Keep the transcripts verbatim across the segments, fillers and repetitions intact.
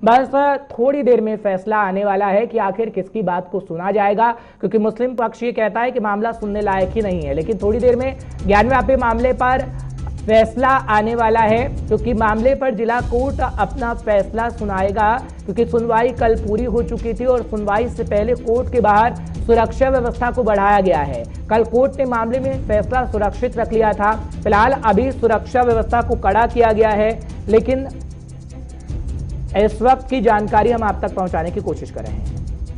बस थोड़ी देर में फैसला आने वाला है कि आखिर किसकी बात को सुना जाएगा, क्योंकि मुस्लिम पक्ष ये कहता है कि मामला सुनने लायक ही नहीं है। लेकिन थोड़ी देर में ग्यारहवें आपे मामले पर फैसला आने वाला है, क्योंकि मामले पर जिला कोर्ट अपना फैसला सुनाएगा। क्योंकि सुनवाई कल पूरी हो चुकी थी और सुनवाई से पहले कोर्ट के बाहर सुरक्षा व्यवस्था को बढ़ाया गया है। कल कोर्ट ने मामले में फैसला सुरक्षित रख लिया था। फिलहाल अभी सुरक्षा व्यवस्था को कड़ा किया गया है, लेकिन इस वक्त की जानकारी हम आप तक पहुंचाने की कोशिश कर रहे हैं।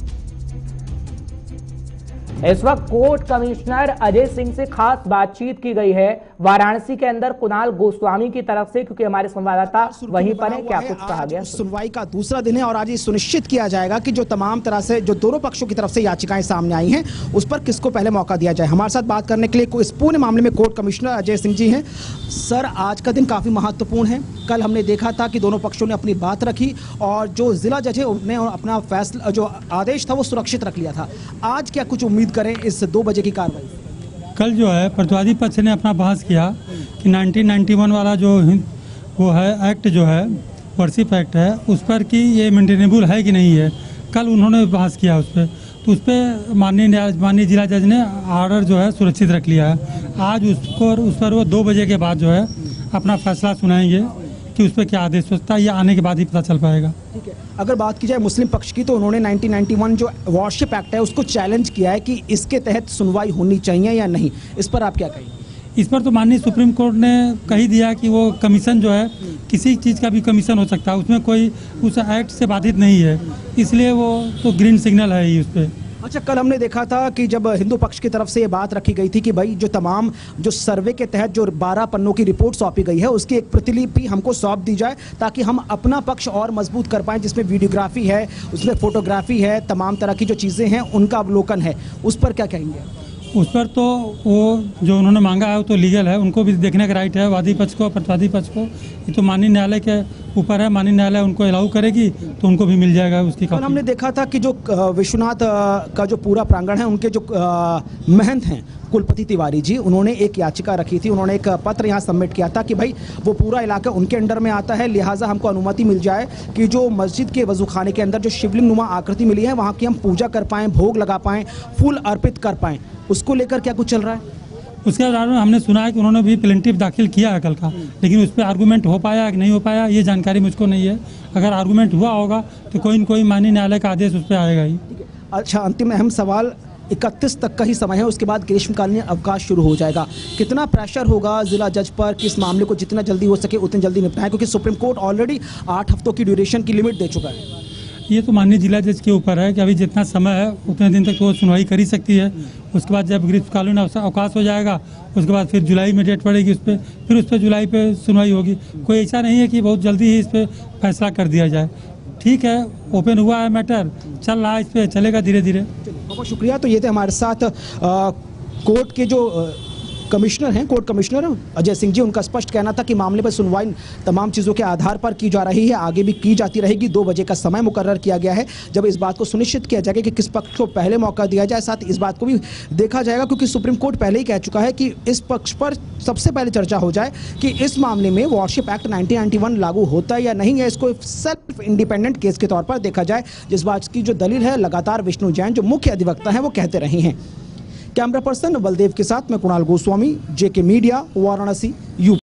इस वक्त कोर्ट कमिश्नर अजय सिंह से खास बातचीत की गई है वाराणसी के अंदर कुणाल गोस्वामी की तरफ से, क्योंकि हमारे संवाददाता वहीं पर हैं। क्या कुछ कहा गया? सुनवाई का दूसरा दिन है और आज ये सुनिश्चित किया जाएगा कि जो तमाम तरह से जो दोनों पक्षों की तरफ से याचिकाएं सामने आई हैं उस पर किसको पहले मौका दिया जाए। हमारे साथ बात करने के लिए इस पूरे मामले में कोर्ट कमिश्नर अजय सिंह जी हैं। सर, आज का दिन काफी महत्वपूर्ण है। कल हमने देखा था कि दोनों पक्षों ने अपनी बात रखी और जो जिला जज है उन्होंने अपना फैसला जो आदेश था वो सुरक्षित रख लिया था। आज क्या कुछ उम्मीद करें इस दो बजे की कार्रवाई? कल जो है प्रतिवादी पक्ष ने अपना बहस किया कि नाइनटीन नाइंटी वन वाला जो वो है एक्ट जो है वर्शिप एक्ट है उस पर कि ये मेंटेनेबल है कि नहीं है। कल उन्होंने बहस किया उस पर, तो उस पर माननीय माननीय जिला जज ने ऑर्डर जो है सुरक्षित रख लिया है। आज उसको उस पर वो दो बजे के बाद जो है अपना फैसला सुनाएंगे कि उस पर क्या आदेश होता है, ये आने के बाद ही पता चल पाएगा। ठीक है, अगर बात की जाए मुस्लिम पक्ष की तो उन्होंने नाइनटीन नाइंटी वन जो वॉरशिप एक्ट है उसको चैलेंज किया है कि इसके तहत सुनवाई होनी चाहिए या नहीं। इस पर आप क्या कहेंगे? इस पर तो माननीय सुप्रीम कोर्ट ने कही दिया कि वो कमीशन जो है किसी चीज़ का भी कमीशन हो सकता है, उसमें कोई उस एक्ट से बाधित नहीं है, इसलिए वो तो ग्रीन सिग्नल है ही उस पर। अच्छा, कल हमने देखा था कि जब हिंदू पक्ष की तरफ से ये बात रखी गई थी कि भाई जो तमाम जो सर्वे के तहत जो बारह पन्नों की रिपोर्ट सौंपी गई है उसकी एक प्रतिलिपि हमको सौंप दी जाए ताकि हम अपना पक्ष और मजबूत कर पाएं, जिसमें वीडियोग्राफी है, उसमें फोटोग्राफी है, तमाम तरह की जो चीज़ें हैं उनका अवलोकन है। उस पर क्या कहेंगे? उस पर तो वो जो उन्होंने मांगा है वो तो लीगल है, उनको भी देखने का राइट है, वादी पक्ष को प्रतिवादी पक्ष को। ये तो माननीय न्यायालय के ऊपर है, माननीय न्यायालय उनको अलाउ करेगी तो उनको भी मिल जाएगा उसकी कॉपी। हमने देखा था कि जो विश्वनाथ का जो पूरा प्रांगण है उनके जो महंत हैं कुलपति तिवारी जी, उन्होंने एक याचिका रखी थी, उन्होंने एक पत्र यहाँ सबमिट किया था कि भाई वो पूरा इलाका उनके अंडर में आता है, लिहाजा हमको अनुमति मिल जाए कि जो मस्जिद के वजू खाने के अंदर जो शिवलिंग नुमा आकृति मिली है वहाँ की हम पूजा कर पाएँ, भोग लगा पाएँ, फूल अर्पित कर पाएँ। उसको लेकर क्या कुछ चल रहा है? उसके बाद हमने सुना है कि उन्होंने भी प्लेंटिव दाखिल किया है कल का, लेकिन उस पर आर्गूमेंट हो पाया कि नहीं हो पाया ये जानकारी मुझको नहीं है। अगर आर्गूमेंट हुआ होगा तो कोई न कोई माननीय न्यायालय का आदेश उस पर आएगा ही। अच्छा, अंतिम अहम सवाल, इकतीस तक का ही समय है, उसके बाद ग्रीष्मकालीन अवकाश शुरू हो जाएगा। कितना प्रेशर होगा जिला जज पर कि इस मामले को जितना जल्दी हो सके उतनी जल्दी निपटाएं, क्योंकि सुप्रीम कोर्ट ऑलरेडी आठ हफ्तों की ड्यूरेशन की लिमिट दे चुका है? ये तो माननीय जिला जज के ऊपर है कि अभी जितना समय है उतने दिन तक तो वो सुनवाई कर ही सकती है। उसके बाद जब ग्रीष्मकालीन अवकाश हो जाएगा उसके बाद फिर जुलाई में डेट पड़ेगी उस पर, फिर उस पर जुलाई पे सुनवाई होगी। कोई ऐसा नहीं है कि बहुत जल्दी ही इस पर फैसला कर दिया जाए। ठीक है, ओपन हुआ है मैटर, चल रहा है, इस पर चलेगा धीरे धीरे। बहुत शुक्रिया। तो ये थे हमारे साथ आ, कोर्ट के जो आ, कमिश्नर हैं, कोर्ट कमिश्नर अजय सिंह जी। उनका स्पष्ट कहना था कि मामले पर सुनवाई तमाम चीज़ों के आधार पर की जा रही है, आगे भी की जाती रहेगी। दो बजे का समय मुकर्रर किया गया है जब इस बात को सुनिश्चित किया जाएगा कि किस पक्ष को पहले मौका दिया जाए। साथ इस बात को भी देखा जाएगा क्योंकि सुप्रीम कोर्ट पहले ही कह चुका है कि इस पक्ष पर सबसे पहले चर्चा हो जाए कि इस मामले में worship act nineteen ninety one लागू होता है या नहीं है। इसको सेल्फ इंडिपेंडेंट केस के तौर पर देखा जाए, जिस बात की जो दलील है लगातार विष्णु जैन जो मुख्य अधिवक्ता हैं वो कहते रहे हैं। कैमरा पर्सन बलदेव के साथ मैं Kunal Goswami, JK media, Varanasi, UP.